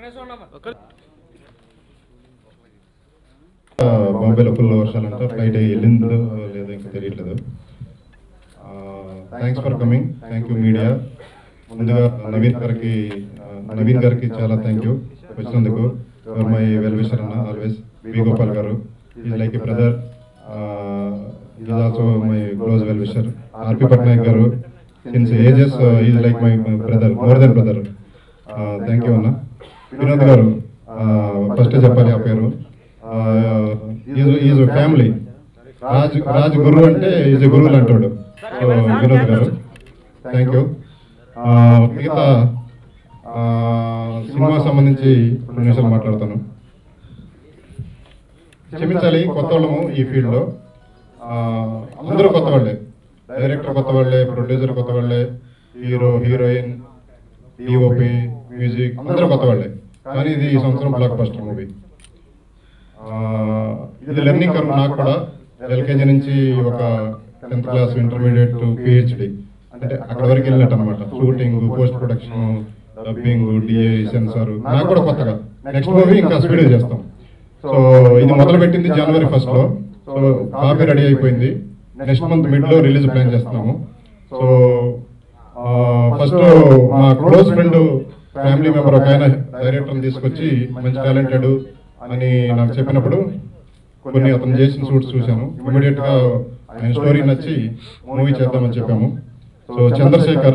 బాంబేలో full వర్షాలంట, flight వెళ్ళిందో లేదో ఇంకా తెలియట్లేదు. Thanks for coming. Thank you media. ముందుగా నవీన్ గారికి చాలా థ్యాంక్ యూ వచ్చినందుకు. మై వెల్ విషర్ అన్న always. B Gopal garu is like a brother. Is also my close well wisher. RP Patnaik garu since ages is like my brother, more than brother. Thank you అన్న. వినోద్ గారు first చెప్పాలి ఆ పేరు. Is family. రాజ్ గురు అంటే is గురువులు అంటాడు. So Vinod గారు థ్యాంక్ యూ. మిగతా సినిమా సంబంధించి 2 నిమిషాలు మాట్లాడతాను. క్షమించాలి, కొత్త వాళ్ళము ఈ ఫీల్డ్లో. అందరూ కొత్త వాళ్ళే. డైరెక్టర్ కొత్త వాళ్ళే, ప్రొడ్యూసర్ కొత్త వాళ్ళే, హీరో హీరోయిన్, డిఓపి, మ్యూజిక్ అందరూ కొత్త వాళ్ళే. కానీ ఇది ఈ సంవత్సరం బ్లాక్ బస్టర్ మూవీ. ఇది లెర్నింగ్ కర్వ్ నాకు కూడా. ఎల్కేజీ నుంచి ఒక 10th class, intermediate to PhD, అంటే అక్కడ వరకు వెళ్ళినట్టు అనమాట. Shooting, post production, dubbing, DI, censor నాకు కూడా కొత్తగా. నెక్స్ట్ మూవీ ఇంకా స్పీడ్ చేస్తాం. సో ఇది మొదలుపెట్టింది January 1st. So copy ready అయిపోయింది. నెక్స్ట్ మంత్ మిడ్లో రిలీజ్ ప్లాన్ చేస్తున్నాము. సో ఫస్ట్ మా క్లోజ్ ఫ్రెండ్, ఫ్యామిలీ మెంబర్ ఒక ఆయన డైరెక్టర్ని తీసుకొచ్చి మంచి టాలెంటెడ్ అని నాకు చెప్పినప్పుడు కొన్ని అతను చేసిన షూట్స్ చూశాను. ఇమీడియట్గా ఆయన స్టోరీ నచ్చి మూవీ చేద్దామని చెప్పాము. So Chandrashekhar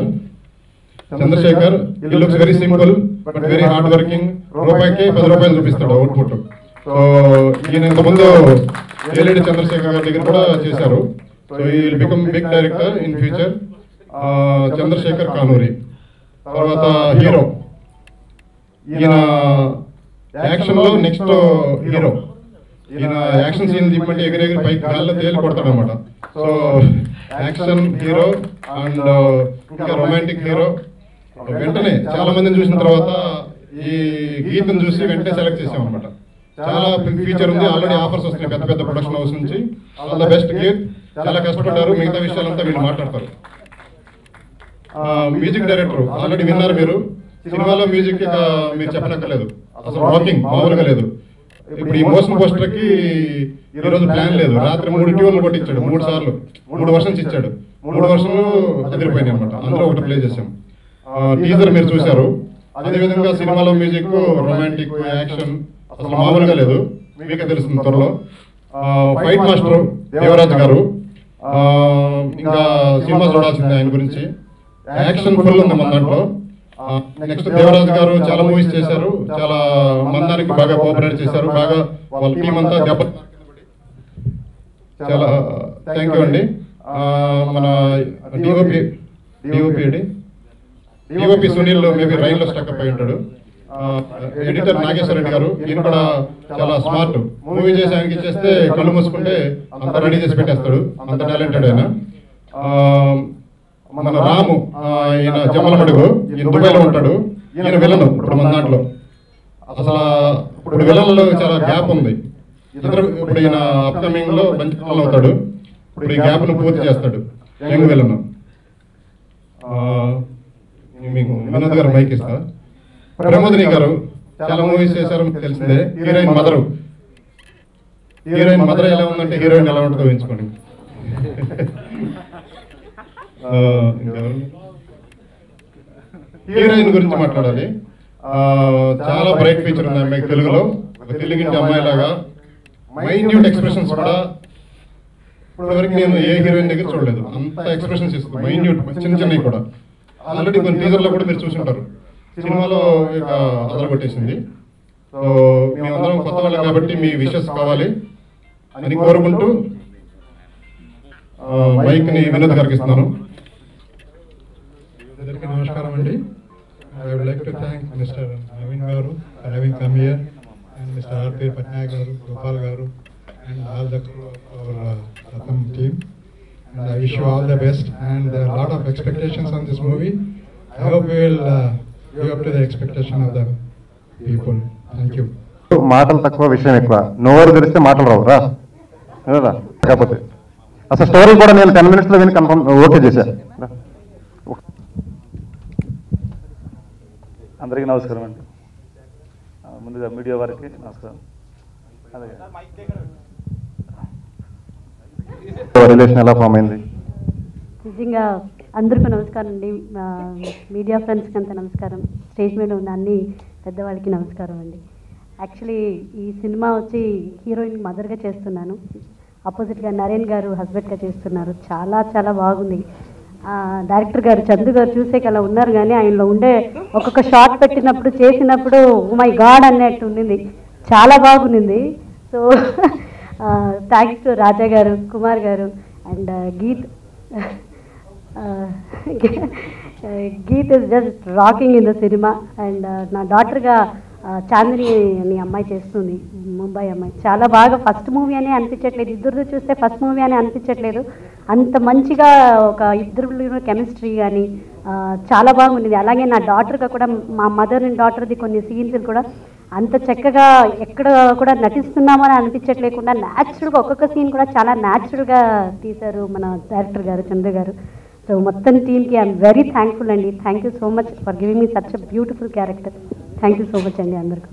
he looks very simple but very hard working. రూపాయికి 10 రూపాయలు చూపిస్తాడు అవుట్పుట్. సో ఈయన ఇంతకుముందు ఏలేడి చంద్రశేఖర్ గారి దగ్గర కూడా చేశారు. So he will become big director in future. Chandrashekhar Kanuri. తర్వాత హీరో, ఈయన యాక్షన్లో నెక్స్ట్ హీరో. ఈయన యాక్షన్ సీన్ తిప్పంటే ఎగిరెగిరి పైకి గాల్లో తేలి కొడతాడు అనమాట. సో యాక్షన్ హీరో అండ్ ఇంకా రొమాంటిక్ హీరో. వెంటనే చాలా మందిని చూసిన తర్వాత ఈ గీతను చూసి వెంటనే సెలెక్ట్ చేసాం అనమాట. చాలా ఫీచర్ ఉంది. ఆల్రెడీ ఆఫర్స్ వస్తున్నాయి పెద్ద పెద్ద ప్రొడక్షన్ హౌస్ నుంచి. All the best Geeth. చాలా కష్టపడ్డారు. మిగతా విషయాలంతా వీళ్ళు మాట్లాడతారు. మ్యూజిక్ డైరెక్టర్ ఆల్రెడీ విన్నారు మీరు. సినిమాలో మ్యూజిక్ ఇక మీరు చెప్పనక్కర్లేదు, అసలు వాకింగ్ మామూలుగా లేదు. ఇప్పుడు ఈ మోషన్ పోస్టర్కి ఈరోజు ప్లాన్ లేదు. రాత్రి 3 ట్యూన్లు కొట్టించాడు, 3 సార్లు 3 వర్షన్స్ ఇచ్చాడు. 3 వర్షన్లు అదిరిపోయినాయి అనమాట. అందులో ఒకటి ప్లే చేసాం. టీజర్ మీరు చూశారు. అదేవిధంగా సినిమాలో మ్యూజిక్, రొమాంటిక్, యాక్షన్ అసలు మామూలుగా లేదు. మీకే తెలుస్తుంది త్వరలో. ఫైట్ మాస్టర్ దేవరాజ్ గారు. ఇంకా సినిమా చూడాల్సిందే ఆయన గురించి. యాక్షన్ ఫుల్ ఉంది మన దాంట్లో. నెక్స్ట్ దేవరాజ్ గారు చాలా మూవీస్ చేశారు. చాలా మందానికి బాగా కోఆపరేట్ చేశారు. బాగా వాళ్ళ టీం అంతా దెబ్బ. చాలా థ్యాంక్ యూ అండి. మన డిఓపి సునీల్ మేబీ రైల్లో స్టక్అప్ అయి ఉంటాడు. ఎడిటర్ నాగేశ్వర రెడ్డి గారు, ఈయన కూడా చాలా స్మార్ట్. మూవీ చేసి ఆయనకి ఇచ్చేస్తే కళ్ళు మూసుకుంటే అంత రెడీ చేసి పెట్టేస్తాడు. అంత టాలెంటెడ్ ఆయన. మన రాము, ఈయన జమ్మలమడుగు, ఈయన దుబాయ్లో ఉంటాడు. ఈయన విలను ఇప్పుడు మన దాంట్లో. అసలు ఇప్పుడు విలన్లో చాలా గ్యాప్ ఉంది. ఇప్పుడు ఈయన అప్కమింగ్ లో మంచి విలన్ అవుతాడు. ఇప్పుడు ఈ గ్యాప్ ను పూర్తి చేస్తాడు యంగ్ విలను. మీకు వినోద్ గారు మైక్ ఇస్తా. ప్రమోదిని గారు చాలా మూవీస్ చేశారు, మీకు తెలిసిందే. హీరోయిన్ మదర్ ఎలా ఉందంటే హీరోయిన్ ఎలా ఉంటుందో ఊహించుకోండి. హీరోయిన్ గురించి మాట్లాడాలి. చాలా బ్రైట్ ఫీచర్ ఉంది అమ్మాయి. తెలుగులో ఒక తెలుగింటి అమ్మాయి లాగా మైన్యూట్ ఎక్స్ప్రెషన్స్ కూడా ఇప్పటివరకు నేను ఏ హీరోయిన్ దగ్గర చూడలేదు. అంత ఎక్స్ప్రెషన్స్ ఇస్తుంది మైన్యూట్, చిన్న చిన్నవి కూడా. ఆల్రెడీ కొన్ని టీజర్లో కూడా మీరు చూసుంటారు. సినిమాలో ఇక అదరగొట్టేసింది. సో మేమందరం కొత్త వాళ్ళం కాబట్టి మీ విషెస్ కావాలి అని కోరుకుంటూ మైక్ని వినోద్ గారికి ఇస్తున్నాను. అందరికీ నమస్కారం అండి. I would like to thank Mr. Naveen Garu for having come here, and Mr. R.P. Patnaik Garu, Gopal Garu, and all the crew of our Ratham team. And I wish you all the best. And there are a lot of expectations on this movie. I hope we will live up to the expectation of the people. Thank you. మాటలు తక్కువ, విషయం ఎక్కువ. నోరు తెరిస్తే మాటలు రావు రా కాకపోతే అసలు స్టోరీ కూడా నేను 10 minutes లో విని కన్ఫర్మ్ ఓకే చేశాను. అందరికీ నమస్కారం అండి. ముందుగా మీడియా వారికి నమస్కారం. అలాగే రిలేషన్ ఎలా ఫామ్ అయింది? నిజంగా అందరికీ నమస్కారం అండి. మీడియా ఫ్రెండ్స్కి అంతా నమస్కారం. స్టేజ్ మీద ఉన్న అన్ని పెద్దవాళ్ళకి నమస్కారం అండి. యాక్చువల్లీ ఈ సినిమా వచ్చి హీరోయిన్ మదర్గా చేస్తున్నాను. ఆపోజిట్గా నరేన్ గారు హస్బెండ్గా చేస్తున్నారు. చాలా చాలా బాగుంది. డైరెక్టర్ గారు చందు గారు చూసేకి అలా ఉన్నారు, కానీ ఆయనలో ఉండే ఒక్కొక్క షాట్ పెట్టినప్పుడు చేసినప్పుడు మై గాడ్ అన్నట్టు ఉండింది. చాలా బాగుంది. సో థ్యాంక్స్ టు రాజా గారు, కుమార్ గారు and Geeth. Geeth is just rocking in the cinema. And నా డాటర్గా చాందిని అని అమ్మాయి చేస్తుంది, ముంబై అమ్మాయి. చాలా బాగా ఫస్ట్ మూవీ అని అనిపించట్లేదు, ఇద్దరు చూస్తే ఫస్ట్ మూవీ అని అనిపించట్లేదు. అంత మంచిగా ఒక ఇద్దరు కెమిస్ట్రీ కానీ చాలా బాగుంది. అలాగే నా డాటర్గా కూడా, మా మదర్ అండ్ డాటర్ది కొన్ని సీన్స్ కూడా అంత చక్కగా ఎక్కడ కూడా నటిస్తున్నామని అనిపించట్లేకుండా న్యాచురల్గా ఒక్కొక్క సీన్ కూడా చాలా న్యాచురల్గా తీశారు మన డైరెక్టర్ గారు, చంద్ర గారు. సో మొత్తం టీమ్కి ఐఎమ్ వెరీ థ్యాంక్ఫుల్ అండి. Thank you so much for giving me such a beautiful character. Thank you so much అండి అందరికీ.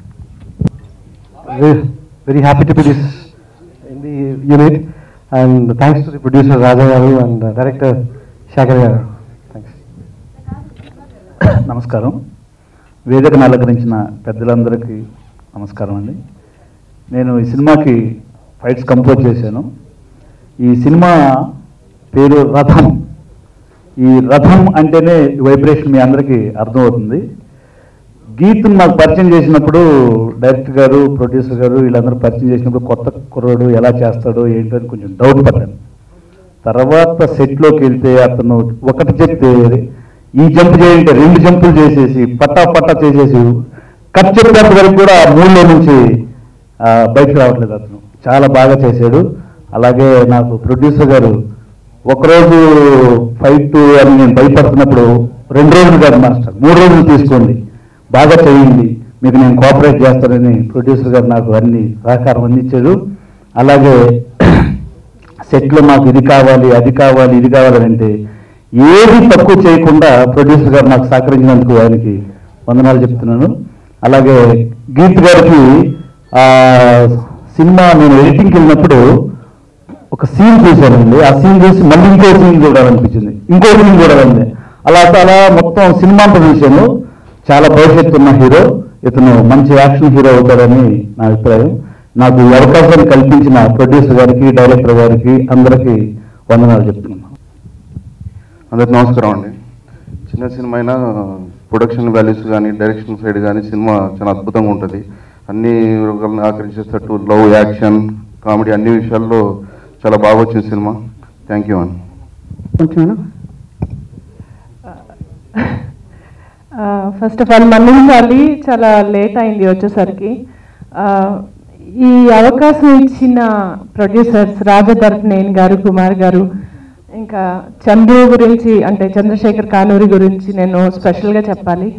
Very happy to be this in the unit, and thanks to the producer Raja Garu and director Shankar Garu. Thanks. నమస్కారం. వేదికను అలంకరించిన పెద్దలందరికీ నమస్కారం అండి. నేను ఈ సినిమాకి ఫైట్స్ కంపోజ్ చేశాను. ఈ సినిమా పేరు రథం. ఈ రథం అంటేనే వైబ్రేషన్ మీ అందరికీ అర్థమవుతుంది. గీత్ను నాకు పరిచయం చేసినప్పుడు డైరెక్టర్ గారు, ప్రొడ్యూసర్ గారు వీళ్ళందరూ పరిచయం చేసినప్పుడు కొత్త కుర్రాడు ఎలా చేస్తాడో ఏంటో అని కొంచెం డౌట్ పడ్డాను. తర్వాత సెట్లోకి వెళ్తే అతను ఒకటి చెప్తే ఈ జంప్ చేయంటే 2 జంపులు చేసేసి పట్టా చేసేసి కట్ చెప్పేంత వరకు కూడా మూడులో నుంచి బయటకు రావట్లేదు. అతను చాలా బాగా చేశాడు. అలాగే నాకు ప్రొడ్యూసర్ గారు ఒకరోజు ఫైట్ అని నేను భయపడుతున్నప్పుడు 2 రోజులు కాదు మాస్టర్, 3 రోజులు తీసుకోండి, బాగా చేయండి, మీకు నేను కోఆపరేట్ చేస్తానని ప్రొడ్యూసర్ గారు నాకు అన్ని సహకారం అందించాడు. అలాగే సెట్లో మాకు ఇది కావాలి, అది కావాలి, ఇది కావాలని అంటే ఏది తక్కువ చేయకుండా ప్రొడ్యూసర్ గారు నాకు సహకరించినందుకు ఆయనకి వందనాలు చెప్తున్నాను. అలాగే గీత్ గారికి సినిమా నేను ఎడిటింగ్కి వెళ్ళినప్పుడు ఒక సీన్ చూశానండి. ఆ సీన్ చూసి మళ్ళీ ఇంకో సీన్ చూడాలనిపించింది, ఇంకో సీన్ చూడాలండి. అలా మొత్తం సినిమా అంతా చూశాను. చాలా భవిష్యత్తు ఉన్న హీరో ఇతను, మంచి యాక్షన్ హీరో అవుతాడని నా అభిప్రాయం. నాకు ఈ అవకాశాన్ని కల్పించిన ప్రొడ్యూసర్ గారికి, డైరెక్టర్ గారికి అందరికీ వందనాలు చెప్తున్నాను. అందరికి నమస్కారం అండి. చిన్న సినిమా అయినా ప్రొడక్షన్ వాల్యూస్ కానీ, డైరెక్షన్ సైడ్ కానీ సినిమా చాలా అద్భుతంగా ఉంటుంది. అన్ని వర్గాలను ఆకర్షించేటట్టు లవ్, యాక్షన్, కామెడీ అన్ని విషయాల్లో చాలా బాగా వచ్చిన సినిమా. థ్యాంక్ యూ అండి. ఫస్ట్ ఆఫ్ ఆల్ మన్నించాలి, చాలా లేట్ అయింది వచ్చేసరికి. ఈ అవకాశం ఇచ్చిన ప్రొడ్యూసర్స్ రాజధర్నేన్ గారు, కుమార్ గారు, ఇంకా చంద్రు గురించి అంటే చంద్రశేఖర్ కానూరి గురించి నేను స్పెషల్గా చెప్పాలి.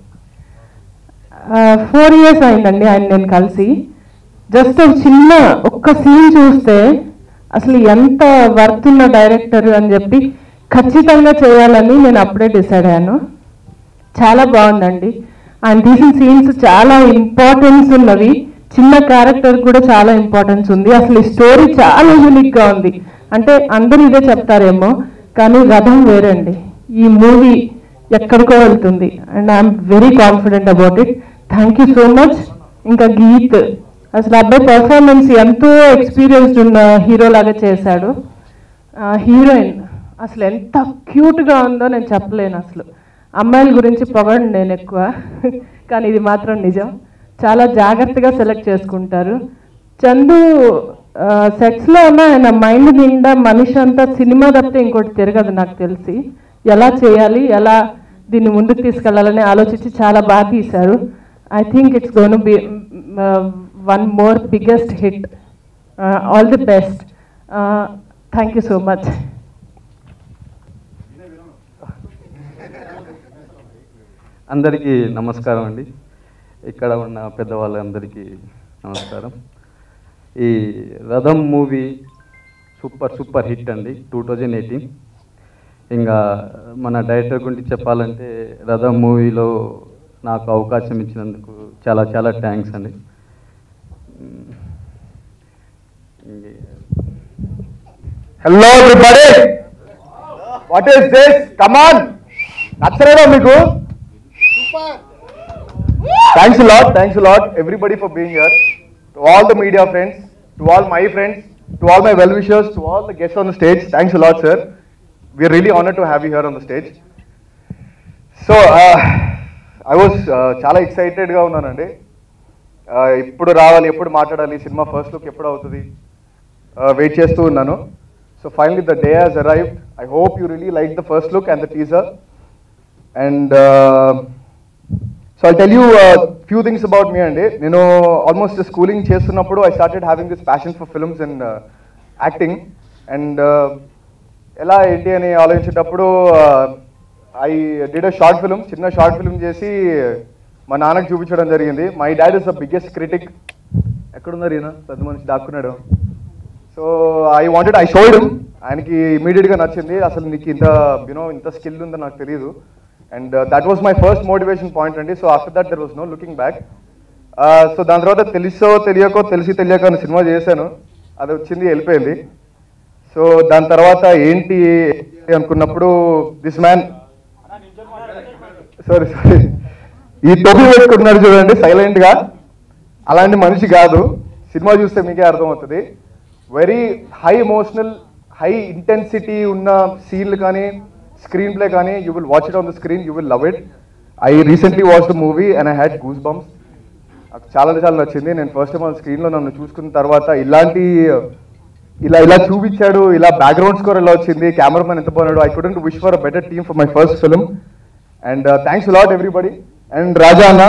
4 years అయిందండి ఆయన నేను కలిసి. జస్ట్ చిన్న ఒక్క సీన్ చూస్తే అసలు ఎంత వర్త్ ఉన్న డైరెక్టర్ అని చెప్పి ఖచ్చితంగా చేయాలని నేను అప్పుడే డిసైడ్ అయ్యాను. చాలా బాగుందండి. ఆయన తీసిన సీన్స్ చాలా ఇంపార్టెన్స్ ఉన్నవి. చిన్న క్యారెక్టర్ కూడా చాలా ఇంపార్టెన్స్ ఉంది. అసలు ఈ స్టోరీ చాలా యూనిక్గా ఉంది. అంటే అందరూ ఇదే చెప్తారేమో, కానీ రథం వేరండి. ఈ మూవీ ఎక్కడికో వెళ్తుంది and I'm very confident about it. Thank you so much. ఇంకా గీత్ అసలు అబ్బాయి పర్ఫార్మెన్స్ ఎంతో ఎక్స్పీరియన్స్డ్ ఉన్న హీరో లాగా చేశాడు. హీరోయిన్ అసలు ఎంత క్యూట్గా ఉందో నేను చెప్పలేను. అసలు అమ్మాయిల గురించి పొగడు నేను ఎక్కువ, కానీ ఇది మాత్రం నిజం. చాలా జాగ్రత్తగా సెలెక్ట్ చేసుకుంటారు. చందు సెట్స్లో ఉన్న ఆయన మైండ్ నిండా మనిషి అంతా సినిమా తప్పితే ఇంకోటి తిరగదు నాకు తెలిసి. ఎలా చేయాలి, ఎలా దీన్ని ముందుకు తీసుకెళ్లాలని ఆలోచించి చాలా బాగా తీశారు. I think it's gonna be one more biggest hit. All the best. Thank you so much. అందరికీ నమస్కారం అండి. ఇక్కడ ఉన్న పెద్దవాళ్ళందరికీ నమస్కారం. ఈ రథం మూవీ సూపర్ హిట్ అండి 2018. ఇంకా మన డైరెక్టర్ గురించి చెప్పాలంటే రథం మూవీలో నాకు అవకాశం ఇచ్చినందుకు చాలా చాలా థ్యాంక్స్ అండి. Hello everybody, what is this? Come on, నచ్చలేదా మీకు? Thanks a lot everybody for being here. To all the media friends, to all my friends, to all my well wishers, to all the guests on the stage, thanks a lot, sir. We are really honored to have you here on the stage. So I was చాలా excited గా ఉన్నానండి. ఎప్పుడు రావాలి, ఎప్పుడు మాట్లాడాలి, cinema first look ఎప్పుడు అవుతుంది wait చేస్తూ ఉన్నాను. So finally the day has arrived. I hope you really liked the first look and the teaser. And so I'll tell you a few things about me అండి. నేను almost schooling చేస్తున్నప్పుడు I started having this passion for films and acting. And ఎలా ఏంటి అని ఆలోచించేటప్పుడు I did a short film, చిన్న short film చేసి మా నాన్నకు చూపించడం జరిగింది. My dad is the biggest critic. ఎక్కడున్నారు ఈయన పెద్ద మనిషి దాక్కున్నాడు. So I showed him. ఆయనకి ఇమీడియట్గా నచ్చింది. అసలు నీకు ఇంత స్కిల్ ఉందో నాకు తెలియదు. And that was my first motivation point అండి. So after that there was no looking back. So దాని తర్వాత తెలిసి తెలియక అని సినిమా చేశాను. అది వచ్చింది, వెళ్ళిపోయింది. సో దాని తర్వాత ఏంటి అనుకున్నప్పుడు దిస్ మ్యాన్, సారీ ఈ టోపీ పెట్టుకుంటున్నాడు చూడండి సైలెంట్గా, అలాంటి మనిషి కాదు. సినిమా చూస్తే మీకే అర్థమవుతుంది. Very high emotional, high intensity ఉన్న సీన్లు కానీ స్క్రీన్ ప్లే కానీ you will watch it on the screen, you will love it. I recently watch the movie and I had goosebumps. నాకు చాలా నచ్చింది. నేను ఫస్ట్ టైం ఆన్ స్క్రీన్లో నన్ను చూసుకున్న తర్వాత ఇలా చూపించాడు, ఇలా బ్యాక్గ్రౌండ్ స్కోర్ ఎలా వచ్చింది, కెమెరామెన్ ఎంత బాగున్నాడు. I couldn't wish for a better team for my first film. And thanks lot everybody. And Raja అన్న,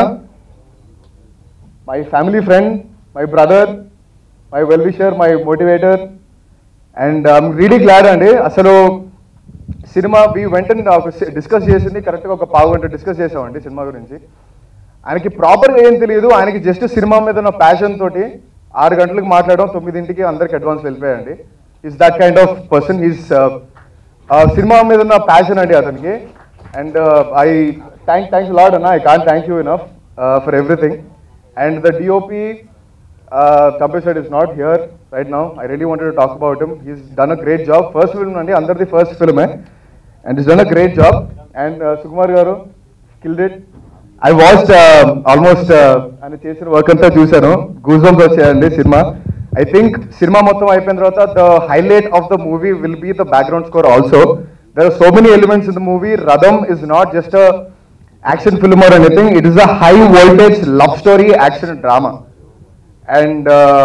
my family friend, my brother, my well wisher, my motivator. And I'm really glad అండి. అసలు cinema వెంటనే discuss చేసింది కరెక్ట్గా ఒక పావు గంట discuss చేసామండి సినిమా గురించి. ఆయనకి ప్రాపర్గా ఏం తెలియదు. ఆయనకి జస్ట్ సినిమా మీద ఉన్న ప్యాషన్ తోటి 6 గంటలకు మాట్లాడడం, 9ంటికి అందరికి అడ్వాన్స్ వెళ్ళిపోయాయండి. Is that kind of person. Is cinema మీద ఉన్న ప్యాషన్ అండి అతనికి. అండ్ ఐ థ్యాంక్స్ లాట్ అన్న. I can't thank you enough for everything. And the DOP Tapesh sir is not here right now. I really wanted to talk about him. He's done a great job. First film andi, under the first film and he's done a great job. And Sukumar garu killed it. I watched almost ani chesina work anta chusanu. Goosebumps vachayandi cinema. I think cinema mottham ayipoyina tarvata the highlight of the movie will be the background score also. There are so many elements in the movie. Radham is not just a action film or anything. It is a high voltage love story action drama. And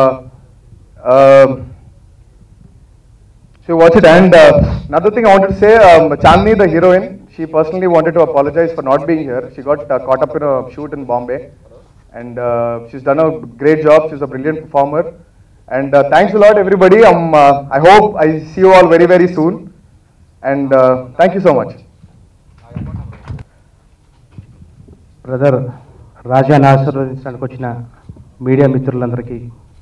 so watch it. And another thing I wanted to say, Chandni, the heroine, she personally wanted to apologize for not being here. She got caught up in a shoot in Bombay, and she's done a great job. She's a brilliant performer. And thanks a lot everybody. I hope I see you all very very soon. And thank you so much. Brother రాజాని ఆశీర్వదించడానికి వచ్చిన media మిత్రులందరికీ,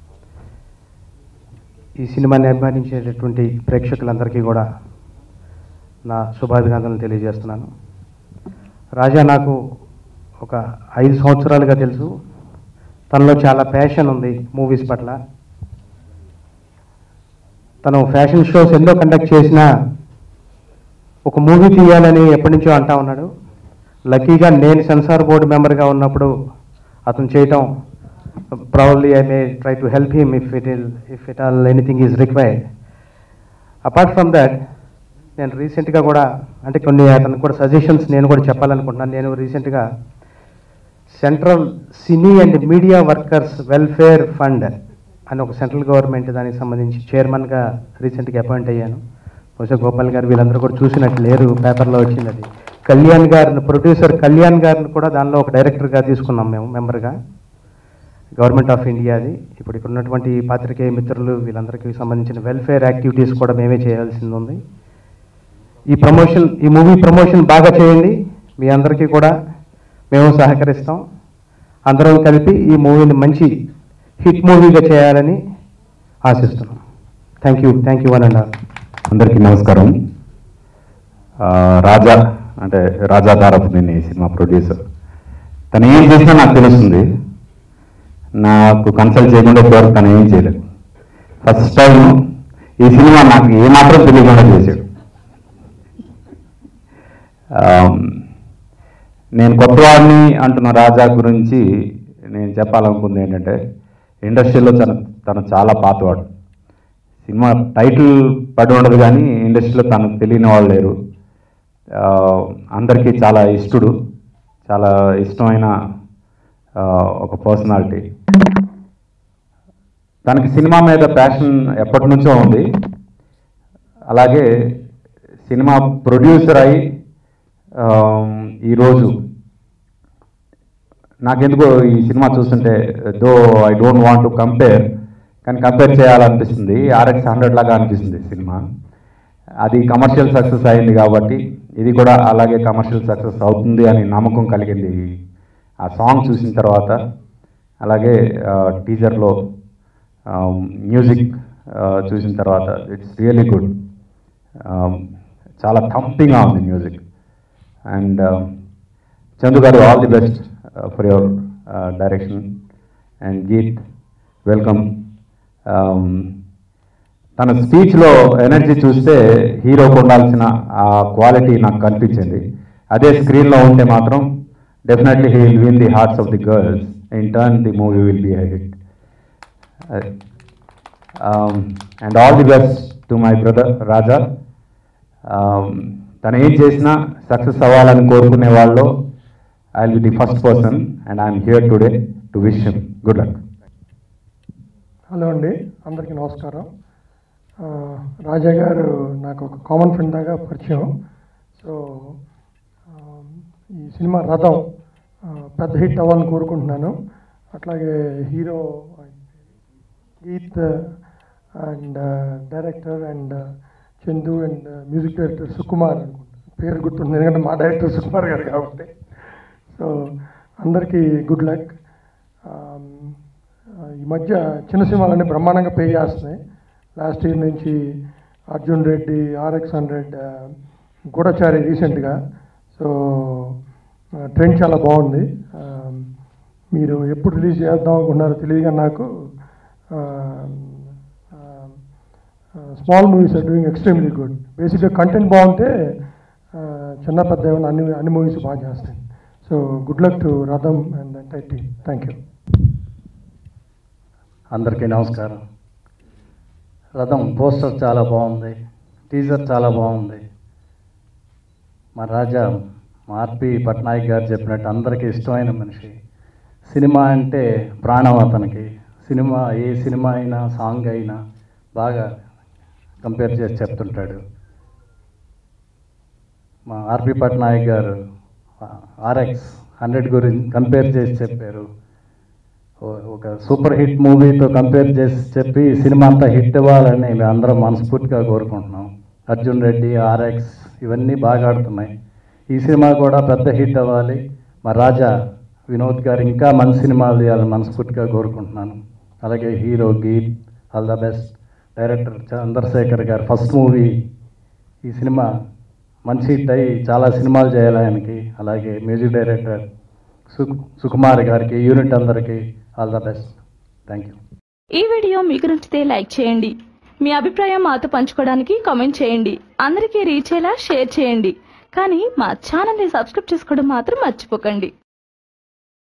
ఈ సినిమాని అభిమానించేటటువంటి ప్రేక్షకులందరికీ కూడా నా శుభాభినందనలు తెలియజేస్తున్నాను. రాజా నాకు ఒక 5 సంవత్సరాలుగా తెలుసు. తనలో చాలా ప్యాషన్ ఉంది మూవీస్ పట్ల. తను ఫ్యాషన్ షోస్ ఎన్నో కండక్ట్ చేసినా ఒక మూవీ తీయాలని ఎప్పటి నుంచో అంటా ఉన్నాడు. లక్కీగా నేను సెన్సార్ బోర్డు మెంబర్గా ఉన్నప్పుడు అతను చేయటం, probably I may try to help him if at all anything is required. Apart from that, నేను రీసెంట్గా కూడా అంటే కొన్ని అతనికి కూడా సజెషన్స్ నేను కూడా చెప్పాలనుకుంటున్నాను. నేను రీసెంట్గా central cine and media workers welfare fund అని ఒక సెంట్రల్ గవర్నమెంట్ దానికి సంబంధించి చైర్మన్గా రీసెంట్గా అపాయింట్ అయ్యాను. బహుశా గోపాల్ గారు వీళ్ళందరూ కూడా చూసినట్టు లేరు, పేపర్లో వచ్చింది అది. కళ్యాణ్ గారిని, ప్రొడ్యూసర్ కళ్యాణ్ గారిని కూడా దానిలో ఒక డైరెక్టర్గా తీసుకున్నాం మేము, మెంబర్గా. గవర్నమెంట్ ఆఫ్ ఇండియాది. ఇప్పుడు ఇక్కడ ఉన్నటువంటి పాత్రికేయ మిత్రులు వీళ్ళందరికీ సంబంధించిన వెల్ఫేర్ యాక్టివిటీస్ కూడా మేమే చేయాల్సింది ఉంది. ఈ మూవీ ప్రమోషన్ బాగా చేయండి. మీ అందరికీ కూడా మేము సహకరిస్తాం. అందరం కలిపి ఈ మూవీని మంచి హిట్ మూవీగా చేయాలని ఆశిస్తున్నాం. Thank you one and all. అందరికీ నమస్కారం. రాజా అంటే రాజా దారపు నేను ఈ సినిమా ప్రొడ్యూసర్. తను ఏం చేసినా నాకు తెలుస్తుంది. నాకు కన్సల్ట్ చేయకుండా ఇప్పటివరకు తను ఏం చేయలేదు. ఫస్ట్ టైం ఈ సినిమా నాకు ఏమాత్రం తెలియకుండా చేశాడు. నేను కొత్తవాడిని అంటున్న రాజా గురించి నేను చెప్పాలనుకుంది ఏంటంటే, ఇండస్ట్రీలో తను చాలా పాతవాడు. సినిమా టైటిల్ పడి ఉండదు కానీ ఇండస్ట్రీలో తనకు తెలియని వాళ్ళు లేరు. అందరికీ చాలా ఇష్టడు, చాలా ఇష్టమైన ఒక పర్సనాలిటీ. తనకి సినిమా మీద ప్యాషన్ ఎప్పటి నుంచో ఉంది. అలాగే సినిమా ప్రొడ్యూసర్ అయి ఈరోజు నాకెందుకో ఈ సినిమా చూస్తుంటే though I don't want to compare, కానీ కంపేర్ చేయాలనిపిస్తుంది. RX 100 లాగా అనిపిస్తుంది సినిమా. అది కమర్షియల్ సక్సెస్ అయింది కాబట్టి ఇది కూడా అలాగే కమర్షియల్ సక్సెస్ అవుతుంది అని నమ్మకం కలిగింది ఆ సాంగ్ చూసిన తర్వాత. అలాగే టీజర్లో మ్యూజిక్ చూసిన తర్వాత ఇట్స్ రియలీ గుడ్. చాలా థంపింగ్గా ఉంది మ్యూజిక్. అండ్ చందు గారు, all the best for your direction. And Geeth, welcome. తన స్పీచ్లో ఎనర్జీ చూస్తే హీరోకు ఉండాల్సిన ఆ క్వాలిటీ నాకు కనిపించింది. అదే స్క్రీన్లో ఉంటే మాత్రం definitely he will win the hearts of the girls. In turn the movie will be a hit. And all the best to my brother Raja. తను ఏం చేసినా సక్సెస్ అవ్వాలని కోరుకునే వాళ్ళు I will be the first person and I'm here today to wish him good luck. Hello అండి, అందరికీ నమస్కారం. రాజా గారు నాకు ఒక కామన్ ఫ్రెండ్ దాకా పరిచయం. సో ఈ సినిమా రథం పెద్ద హిట్ అవ్వాలని కోరుకుంటున్నాను. అట్లాగే hero Geeth and director and Chandu and music director Sukumar, పేరు గుర్తుంది ఎందుకంటే మా డైరెక్టర్ సుకుమార్ గారు కాబట్టి. సో అందరికీ గుడ్ లక్. ఈ మధ్య చిన్న సినిమాలన్నీ బ్రహ్మాండంగా పే చేస్తున్నాయి. లాస్ట్ ఇయర్ నుంచి అర్జున్ రెడ్డి, RX 100, గూఢచారి రీసెంట్గా. సో ట్రెండ్ చాలా బాగుంది. మీరు ఎప్పుడు రిలీజ్ చేద్దాం అనుకున్నారో తెలియగా నాకు. స్మాల్ మూవీస్ ఆర్ డూయింగ్ ఎక్స్ట్రీమ్లీ గుడ్. బేసిక్గా కంటెంట్ బాగుంటే చిన్న పెద్ద ఏమైనా అన్ని మూవీస్ బాగా చేస్తాయి. So good luck to Ratham and entire team. Thank you. అందరికీ నమస్కారం. రథం పోస్టర్ చాలా బాగుంది, టీజర్ చాలా బాగుంది. మా రాజా, మా RP పట్నాయక్ గారు చెప్పినట్టు అందరికీ ఇష్టమైన మనిషి. సినిమా అంటే ప్రాణం అతనికి. ఏ సినిమా అయినా సాంగ్ అయినా బాగా కంపేర్ చేసి చెప్తుంటాడు. మా RP పట్నాయక్ గారు RX 100 గురించి కంపేర్ చేసి చెప్పారు. ఒక సూపర్ హిట్ మూవీతో కంపేర్ చేసి చెప్పి సినిమా అంతా హిట్ అవ్వాలని మేము అందరం మనస్ఫూర్తిగా కోరుకుంటున్నాం. అర్జున్ రెడ్డి, RX ఇవన్నీ బాగా ఆడుతున్నాయి. ఈ సినిమా కూడా పెద్ద హిట్ అవ్వాలి. మా రాజా వినోద్ గారు ఇంకా మంచి సినిమాలు తీయాలని మనస్ఫూర్తిగా కోరుకుంటున్నాను. అలాగే hero Geeth, all the best. Director Chandrasekhar గారు ఫస్ట్ మూవీ, ఈ సినిమా మంచి హిట్ అయ్యి చాలా సినిమాలు చేయాలి ఆయనకి. అలాగే మ్యూజిక్ డైరెక్టర్ సుకుమార్ గారికి, యూనిట్ అందరికీ all the best. Thank you. ఈ వీడియో మీకు నచ్చితే లైక్ చేయండి. మీ అభిప్రాయం మాతో పంచుకోవడానికి కామెంట్ చేయండి. అందరికీ రీచ్ అయ్యేలా షేర్ చేయండి. కానీ మా ఛానల్ని సబ్స్క్రైబ్ చేసుకోవడం మాత్రం మర్చిపోకండి.